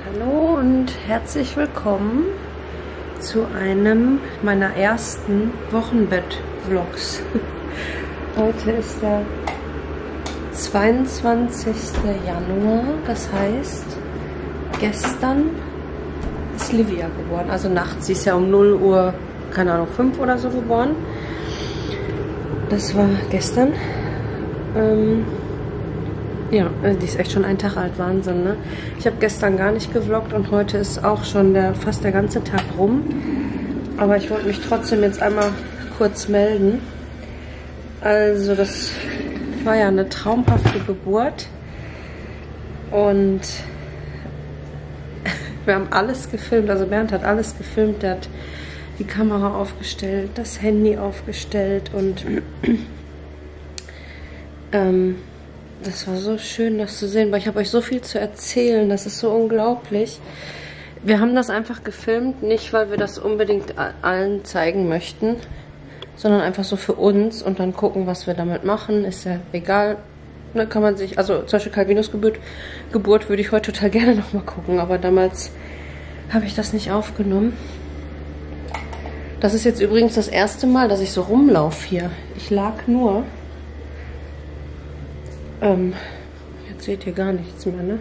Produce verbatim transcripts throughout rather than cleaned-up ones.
Hallo und herzlich willkommen zu einem meiner ersten Wochenbett-Vlogs. Heute ist der zweiundzwanzigste Januar, das heißt, gestern ist Livia geboren, also nachts. Sie ist ja um null Uhr, keine Ahnung, fünf oder so geboren. Das war gestern. Ähm, ja, die ist echt schon einen Tag alt, Wahnsinn, ne? Ich habe gestern gar nicht gevloggt und heute ist auch schon der, fast der ganze Tag rum. Aber ich wollte mich trotzdem jetzt einmal kurz melden. Also das war ja eine traumhafte Geburt. Und wir haben alles gefilmt, also Bernd hat alles gefilmt, der hat die Kamera aufgestellt, das Handy aufgestellt und ähm, das war so schön, das zu sehen, weil ich habe euch so viel zu erzählen, das ist so unglaublich. Wir haben das einfach gefilmt, nicht weil wir das unbedingt allen zeigen möchten, sondern einfach so für uns und dann gucken, was wir damit machen, ist ja egal. Da kann man sich, also zum Beispiel Calvinos Geburt, Geburt würde ich heute total gerne nochmal gucken, aber damals habe ich das nicht aufgenommen. Das ist jetzt übrigens das erste Mal, dass ich so rumlaufe hier. Ich lag nur. Ähm, jetzt seht ihr gar nichts mehr, ne?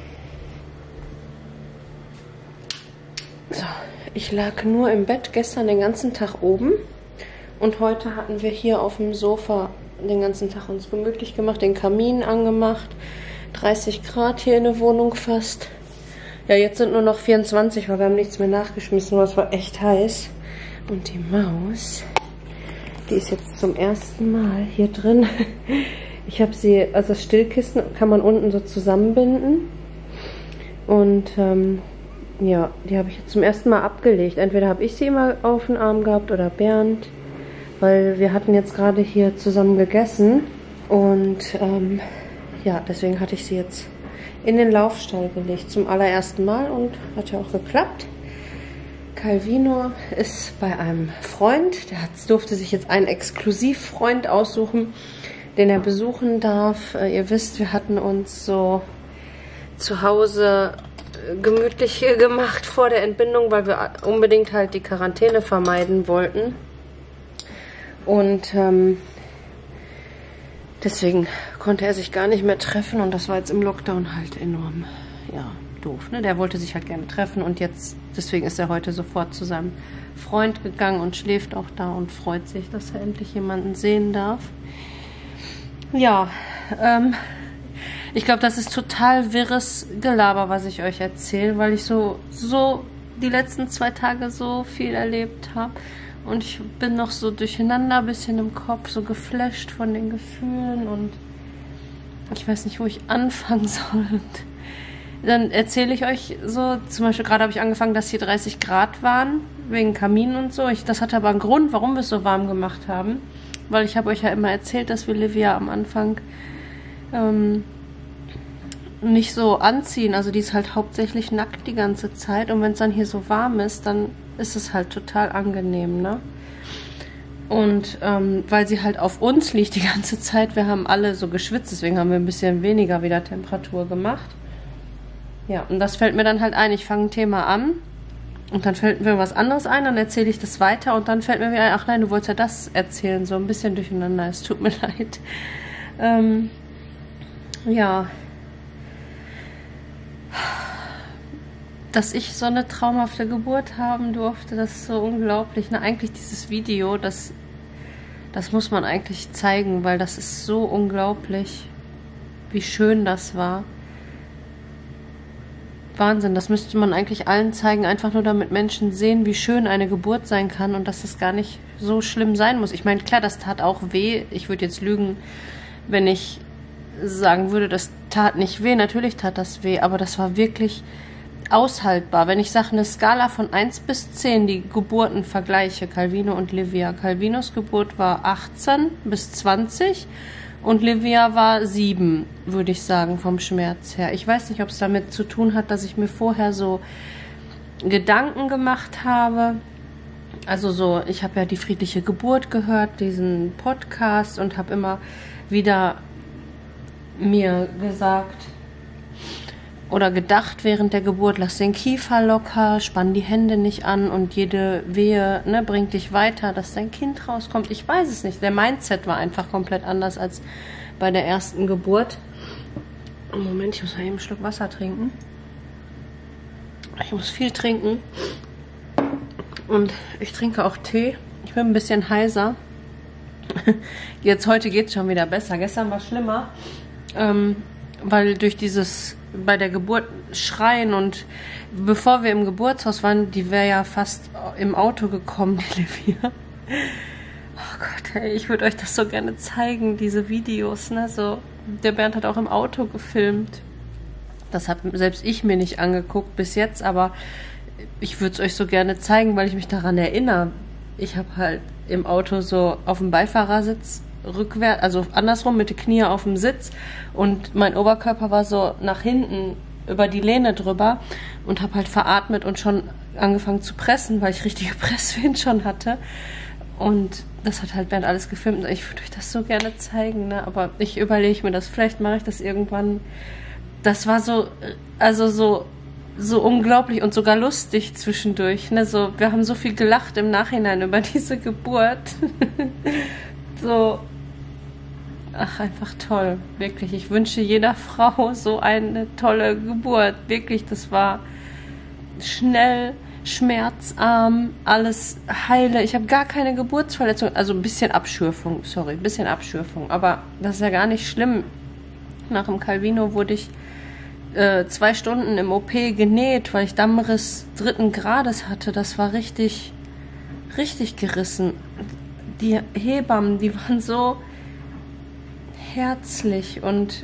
So, ich lag nur im Bett gestern den ganzen Tag oben. Und heute hatten wir hier auf dem Sofa den ganzen Tag uns gemütlich gemacht, den Kamin angemacht. dreißig Grad hier in der Wohnung fast. Ja, jetzt sind nur noch vierundzwanzig, weil wir haben nichts mehr nachgeschmissen, aber es war echt heiß. Und die Maus, die ist jetzt zum ersten Mal hier drin. Ich habe sie, also das Stillkissen kann man unten so zusammenbinden. Und ähm, ja, die habe ich jetzt zum ersten Mal abgelegt. Entweder habe ich sie immer auf den Arm gehabt oder Bernd. Weil wir hatten jetzt gerade hier zusammen gegessen. Und ähm, ja, deswegen hatte ich sie jetzt in den Laufstall gelegt. Zum allerersten Mal und hat ja auch geklappt. Calvino ist bei einem Freund. Der hat, durfte sich jetzt einen Exklusivfreund aussuchen, den er besuchen darf. Ihr wisst, wir hatten uns so zu Hause gemütlich gemacht vor der Entbindung, weil wir unbedingt halt die Quarantäne vermeiden wollten. Und ähm, deswegen konnte er sich gar nicht mehr treffen und das war jetzt im Lockdown halt enorm, ja, doof, ne? Der wollte sich halt gerne treffen und jetzt, deswegen ist er heute sofort zu seinem Freund gegangen und schläft auch da und freut sich, dass er endlich jemanden sehen darf. Ja, ähm, ich glaube, das ist total wirres Gelaber, was ich euch erzähle, weil ich so, so die letzten zwei Tage so viel erlebt habe. Und ich bin noch so durcheinander, ein bisschen im Kopf, so geflasht von den Gefühlen und ich weiß nicht, wo ich anfangen soll. Und dann erzähle ich euch so, zum Beispiel gerade habe ich angefangen, dass hier dreißig Grad waren, wegen Kamin und so. Ich, das hatte aber einen Grund, warum wir es so warm gemacht haben. Weil ich habe euch ja immer erzählt, dass wir Livia am Anfang ähm, nicht so anziehen. Also die ist halt hauptsächlich nackt die ganze Zeit. Und wenn es dann hier so warm ist, dann ist es halt total angenehm, ne? Und ähm, weil sie halt auf uns liegt die ganze Zeit, wir haben alle so geschwitzt, deswegen haben wir ein bisschen weniger wieder Temperatur gemacht. Ja, und das fällt mir dann halt ein. Ich fange ein Thema an. Und dann fällt mir was anderes ein, dann erzähle ich das weiter und dann fällt mir wieder ein, ach nein, du wolltest ja das erzählen, so ein bisschen durcheinander, es tut mir leid. Ähm, ja. Dass ich so eine traumhafte Geburt haben durfte, das ist so unglaublich. Na, eigentlich dieses Video, das, das muss man eigentlich zeigen, weil das ist so unglaublich, wie schön das war. Wahnsinn, das müsste man eigentlich allen zeigen, einfach nur damit Menschen sehen, wie schön eine Geburt sein kann und dass es gar nicht so schlimm sein muss. Ich meine, klar, das tat auch weh. Ich würde jetzt lügen, wenn ich sagen würde, das tat nicht weh. Natürlich tat das weh, aber das war wirklich aushaltbar. Wenn ich sage, eine Skala von eins bis zehn, die Geburten vergleiche, Calvino und Livia. Calvinos Geburt war achtzehn bis zwanzig. Und Livia war sieben, würde ich sagen, vom Schmerz her. Ich weiß nicht, ob es damit zu tun hat, dass ich mir vorher so Gedanken gemacht habe. Also so, ich habe ja die friedliche Geburt gehört, diesen Podcast, und habe immer wieder mir gesagt, oder gedacht während der Geburt, lass den Kiefer locker, spann die Hände nicht an und jede Wehe, ne, bringt dich weiter, dass dein Kind rauskommt. Ich weiß es nicht. Der Mindset war einfach komplett anders als bei der ersten Geburt. Moment, ich muss mal eben einen Schluck Wasser trinken. Ich muss viel trinken. Und ich trinke auch Tee. Ich bin ein bisschen heiser. Jetzt heute geht es schon wieder besser. Gestern war es schlimmer. Ähm, weil durch dieses bei der Geburt schreien und bevor wir im Geburtshaus waren, die wäre ja fast im Auto gekommen, die Livia. Oh Gott, ey, ich würde euch das so gerne zeigen, diese Videos, ne, so. Der Bernd hat auch im Auto gefilmt. Das habe selbst ich mir nicht angeguckt bis jetzt, aber ich würde es euch so gerne zeigen, weil ich mich daran erinnere. Ich habe halt im Auto so auf dem Beifahrersitz rückwärts, also andersrum mit den Knie auf dem Sitz und mein Oberkörper war so nach hinten über die Lehne drüber und habe halt veratmet und schon angefangen zu pressen, weil ich richtige Presswehen schon hatte. Und das hat halt Bernd alles gefilmt. Ich würde euch das so gerne zeigen, ne? Aber ich überlege mir das. Vielleicht mache ich das irgendwann. Das war so, also so, so unglaublich und sogar lustig zwischendurch. Ne? So, wir haben so viel gelacht im Nachhinein über diese Geburt. So, ach, einfach toll. Wirklich. Ich wünsche jeder Frau so eine tolle Geburt. Wirklich, das war schnell, schmerzarm, alles heile. Ich habe gar keine Geburtsverletzung, also ein bisschen Abschürfung, sorry, ein bisschen Abschürfung, aber das ist ja gar nicht schlimm. Nach dem Calvino wurde ich äh, zwei Stunden im O P genäht, weil ich Dammriss dritten Grades hatte. Das war richtig, richtig gerissen. Die Hebammen, die waren so herzlich und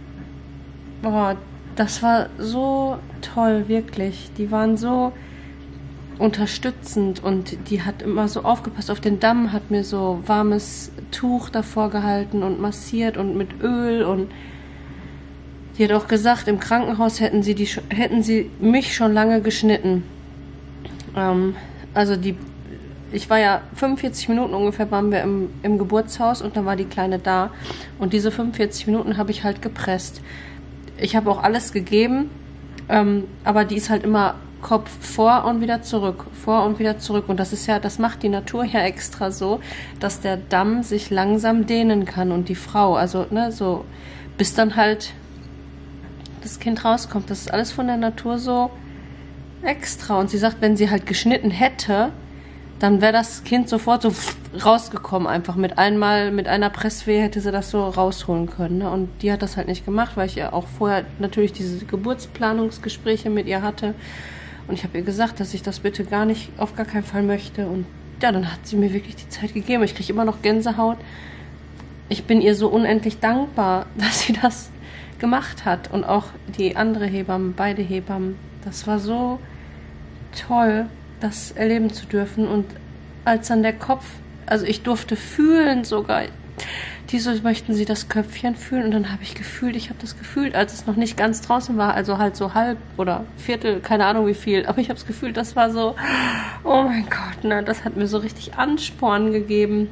boah, das war so toll, wirklich. Die waren so unterstützend und die hat immer so aufgepasst auf den Damm, hat mir so warmes Tuch davor gehalten und massiert und mit Öl und die hat auch gesagt, im Krankenhaus hätten sie die hätten sie mich schon lange geschnitten. Ähm, also die, ich war ja fünfundvierzig Minuten ungefähr waren wir im, im Geburtshaus und dann war die Kleine da und diese fünfundvierzig Minuten habe ich halt gepresst. Ich habe auch alles gegeben, ähm, aber die ist halt immer Kopf vor und wieder zurück, vor und wieder zurück. Und das ist ja, das macht die Natur ja extra so, dass der Damm sich langsam dehnen kann und die Frau, also, ne, so, bis dann halt das Kind rauskommt. Das ist alles von der Natur so extra. Und sie sagt, wenn sie halt geschnitten hätte, dann wäre das Kind sofort so rausgekommen, einfach mit einmal, mit einer Presswehe hätte sie das so rausholen können. Ne? Und die hat das halt nicht gemacht, weil ich ja auch vorher natürlich diese Geburtsplanungsgespräche mit ihr hatte. Und ich habe ihr gesagt, dass ich das bitte gar nicht, auf gar keinen Fall möchte. Und ja, dann hat sie mir wirklich die Zeit gegeben. Ich kriege immer noch Gänsehaut. Ich bin ihr so unendlich dankbar, dass sie das gemacht hat. Und auch die andere Hebamme, beide Hebammen. Das war so toll, das erleben zu dürfen. Und als dann der Kopf, also ich durfte fühlen sogar, die so, möchten Sie das Köpfchen fühlen? Und dann habe ich gefühlt, ich habe das gefühlt, als es noch nicht ganz draußen war, also halt so halb oder Viertel, keine Ahnung wie viel, aber ich habe das Gefühl, das war so, oh mein Gott, ne, das hat mir so richtig Ansporn gegeben.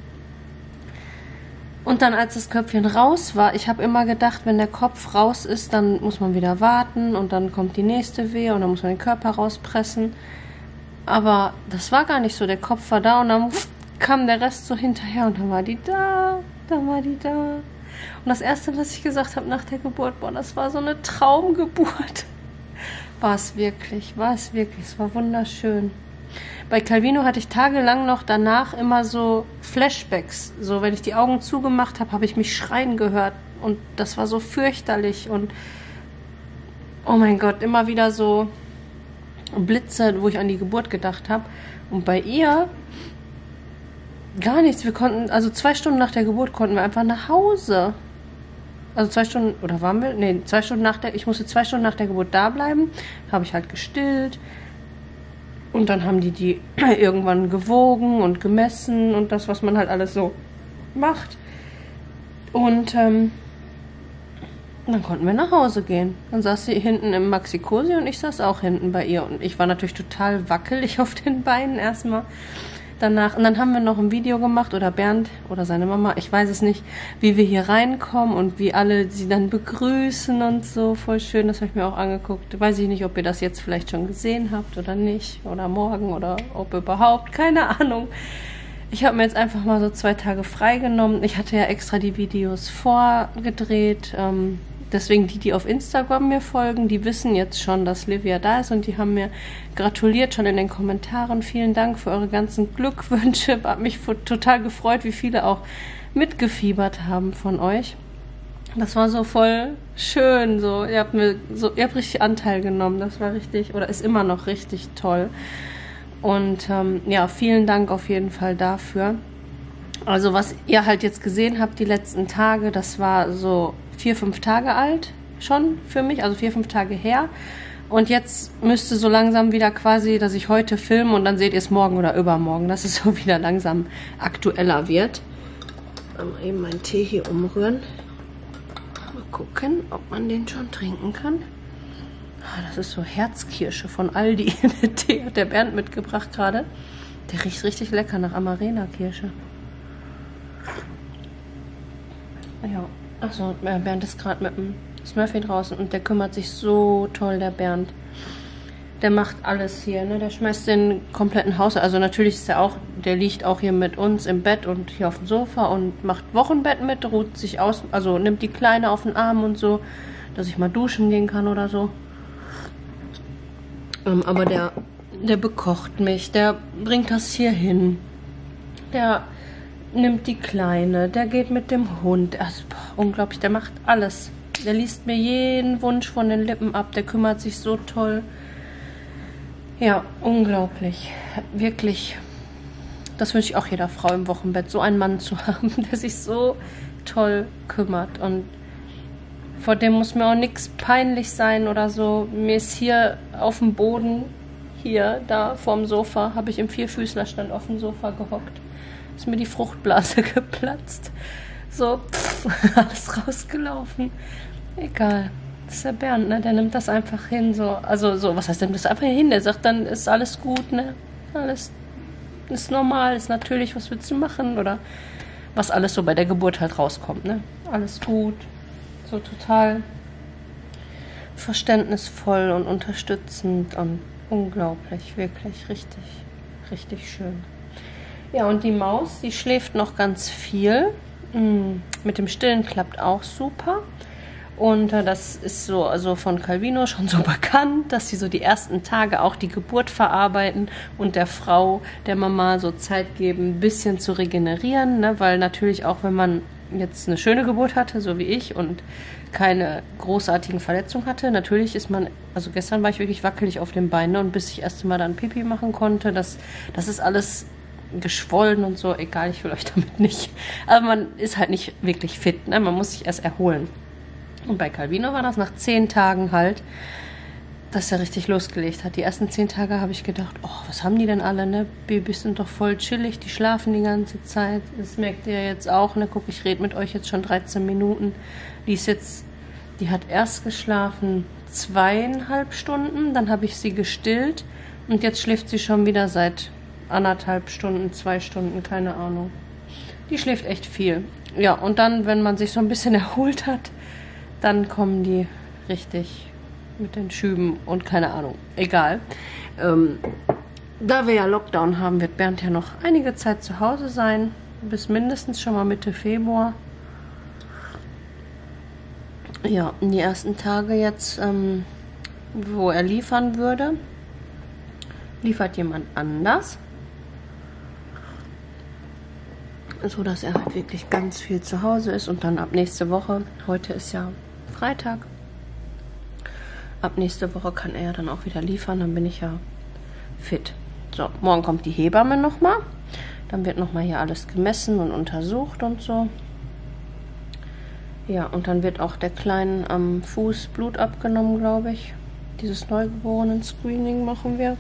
Und dann, als das Köpfchen raus war, ich habe immer gedacht, wenn der Kopf raus ist, dann muss man wieder warten und dann kommt die nächste Wehe und dann muss man den Körper rauspressen. Aber das war gar nicht so, der Kopf war da und dann kam der Rest so hinterher und dann war die da. Dann war die da. Und das Erste, was ich gesagt habe nach der Geburt, boah, das war so eine Traumgeburt. War es wirklich, war es wirklich. Es war wunderschön. Bei Calvino hatte ich tagelang noch danach immer so Flashbacks. So, wenn ich die Augen zugemacht habe, habe ich mich schreien gehört. Und das war so fürchterlich. Und oh mein Gott, immer wieder so Blitze, wo ich an die Geburt gedacht habe. Und bei ihr gar nichts. Wir konnten, also zwei Stunden nach der Geburt konnten wir einfach nach Hause. Also zwei Stunden, oder waren wir? Nee, zwei Stunden nach der, ich musste zwei Stunden nach der Geburt da bleiben. Habe ich halt gestillt. Und dann haben die die irgendwann gewogen und gemessen und das, was man halt alles so macht. Und ähm, dann konnten wir nach Hause gehen. Dann saß sie hinten im Maxi-Cosi und ich saß auch hinten bei ihr. Und ich war natürlich total wackelig auf den Beinen erstmal. danach. Und dann haben wir noch ein Video gemacht, oder Bernd oder seine Mama, ich weiß es nicht, wie wir hier reinkommen und wie alle sie dann begrüßen und so. Voll schön, das habe ich mir auch angeguckt. Weiß ich nicht, ob ihr das jetzt vielleicht schon gesehen habt oder nicht. Oder morgen oder ob überhaupt. Keine Ahnung. Ich habe mir jetzt einfach mal so zwei Tage freigenommen. Ich hatte ja extra die Videos vorgedreht. Ähm, deswegen die, die auf Instagram mir folgen, die wissen jetzt schon, dass Livia da ist. Und die haben mir gratuliert schon in den Kommentaren. Vielen Dank für eure ganzen Glückwünsche. Hat mich total gefreut, wie viele auch mitgefiebert haben von euch. Das war so voll schön. So, ihr habt mir so, ihr habt richtig Anteil genommen. Das war richtig, oder ist immer noch richtig toll. Und ähm, ja, vielen Dank auf jeden Fall dafür. Also was ihr halt jetzt gesehen habt die letzten Tage, das war so vier, fünf Tage alt schon für mich, also vier, fünf Tage her. Und jetzt müsste so langsam wieder quasi, dass ich heute filme und dann seht ihr es morgen oder übermorgen, dass es so wieder langsam aktueller wird. Mal eben meinen Tee hier umrühren. Mal gucken, ob man den schon trinken kann. Das ist so Herzkirsche von Aldi. Der Tee hat der Bernd mitgebracht gerade. Der riecht richtig lecker nach Amarena-Kirsche. Ja, achso, Bernd ist gerade mit dem Smurfy draußen und der kümmert sich so toll, der Bernd. Der macht alles hier, ne? Der schmeißt den kompletten Haus. Also natürlich ist er auch, der liegt auch hier mit uns im Bett und hier auf dem Sofa und macht Wochenbett mit, ruht sich aus, also nimmt die Kleine auf den Arm und so, dass ich mal duschen gehen kann oder so. Aber der, der bekocht mich, der bringt das hier hin, der nimmt die Kleine, der geht mit dem Hund, also, boah, unglaublich, der macht alles. Der liest mir jeden Wunsch von den Lippen ab, der kümmert sich so toll. Ja, unglaublich, wirklich, das wünsche ich auch jeder Frau im Wochenbett, so einen Mann zu haben, der sich so toll kümmert. Und vor dem muss mir auch nichts peinlich sein oder so. Mir ist hier auf dem Boden, hier, da vorm Sofa, habe ich im Vierfüßlerstand auf dem Sofa gehockt. Ist mir die Fruchtblase geplatzt. So, pff, alles rausgelaufen. Egal. Das ist der Bernd, ne? Der nimmt das einfach hin. So. Also, so, was heißt, der nimmt das einfach hin? Der sagt dann, ist alles gut, ne? Alles ist normal, ist natürlich, was willst du machen? Oder was alles so bei der Geburt halt rauskommt, ne? Alles gut. So total verständnisvoll und unterstützend und unglaublich, wirklich richtig, richtig schön. Ja, und die Maus, die schläft noch ganz viel. Mit dem Stillen klappt auch super. Und äh, das ist so also von Calvino schon so bekannt, dass sie so die ersten Tage auch die Geburt verarbeiten und der Frau, der Mama so Zeit geben, ein bisschen zu regenerieren, ne? Weil natürlich auch, wenn man jetzt eine schöne Geburt hatte, so wie ich, und keine großartigen Verletzungen hatte, natürlich ist man, also gestern war ich wirklich wackelig auf den Beinen, ne? Und bis ich erst mal dann Pipi machen konnte, das, das ist alles geschwollen und so, egal, ich will euch damit nicht, aber man ist halt nicht wirklich fit, ne? Man muss sich erst erholen. Und bei Calvino war das nach zehn Tagen halt, dass er richtig losgelegt hat. Die ersten zehn Tage habe ich gedacht, oh, was haben die denn alle, ne? Babys sind doch voll chillig, die schlafen die ganze Zeit. Das merkt ihr jetzt auch, ne? Guck, ich rede mit euch jetzt schon dreizehn Minuten. Die ist jetzt, die hat erst geschlafen zweieinhalb Stunden, dann habe ich sie gestillt und jetzt schläft sie schon wieder seit anderthalb Stunden, zwei Stunden, keine Ahnung. Die schläft echt viel. Ja, und dann, wenn man sich so ein bisschen erholt hat, dann kommen die richtig mit den Schüben und keine Ahnung. Egal. Ähm, da wir ja Lockdown haben, wird Bernd ja noch einige Zeit zu Hause sein. Bis mindestens schon mal Mitte Februar. Ja, in die ersten Tage jetzt, ähm, wo er liefern würde, liefert jemand anders. So dass er halt wirklich ganz viel zu Hause ist und dann ab nächste Woche, heute ist ja Freitag, ab nächste Woche kann er dann auch wieder liefern, dann bin ich ja fit. So, morgen kommt die Hebamme nochmal, dann wird nochmal hier alles gemessen und untersucht und so. Ja, und dann wird auch der Kleinen am Fuß Blut abgenommen, glaube ich. Dieses Neugeborenen-Screening machen wir.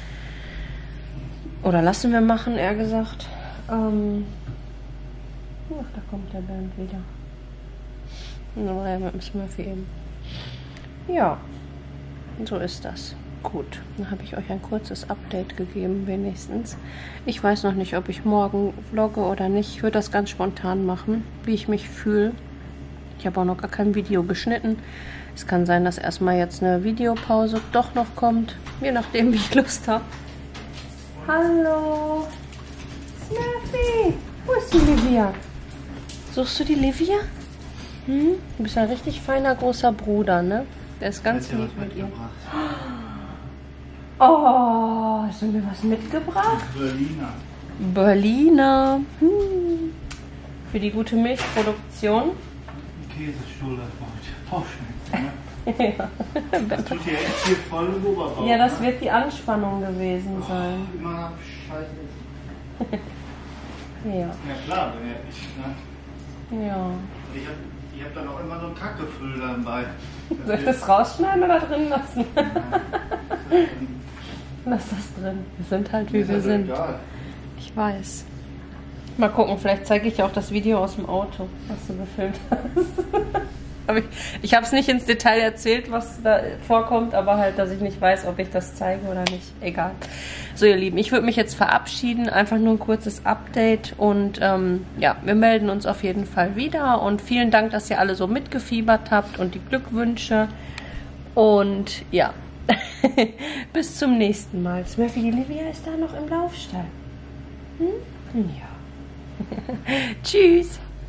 Oder lassen wir machen, eher gesagt. Ähm, ach, da kommt der Bernd wieder. Dann war er mit dem Smurfy eben. Ja, so ist das. Gut, dann habe ich euch ein kurzes Update gegeben, wenigstens. Ich weiß noch nicht, ob ich morgen vlogge oder nicht. Ich würde das ganz spontan machen, wie ich mich fühle. Ich habe auch noch gar kein Video geschnitten. Es kann sein, dass erstmal jetzt eine Videopause doch noch kommt. Je nachdem, wie ich Lust habe. Hallo! Snuffy! Wo ist die Livia? Suchst du die Livia? Hm? Du bist ein richtig feiner, großer Bruder, ne? Der ist ganz lieb mit ihr. Oh, hast du mir was mitgebracht? Berliner. Berliner. Hm. Für die gute Milchproduktion. Käsestuhl, das mache ich auch schön. Ja. Das tut hier echt viel voll im Oberbauch. Ja, das wird die Anspannung gewesen sein. Oh, immer scheiße. Ja. Ja klar, wenn er nicht, ne? Ja. Ich habe ich hab dann auch immer so ein Kackgefühl dabei. Soll ich das rausschneiden oder drin lassen? Ja. Lass das drin. Wir sind halt, wie Ist wir also sind. egal. Ich weiß. Mal gucken, vielleicht zeige ich auch das Video aus dem Auto, was du gefilmt hast. Aber ich ich habe es nicht ins Detail erzählt, was da vorkommt, aber halt, dass ich nicht weiß, ob ich das zeige oder nicht. Egal. So, ihr Lieben, ich würde mich jetzt verabschieden. Einfach nur ein kurzes Update. Und ähm, ja, wir melden uns auf jeden Fall wieder. Und vielen Dank, dass ihr alle so mitgefiebert habt und die Glückwünsche. Und ja, bis zum nächsten Mal. Smurfy, die Livia ist da noch im Laufstall. Hm? Ja. Tschüss.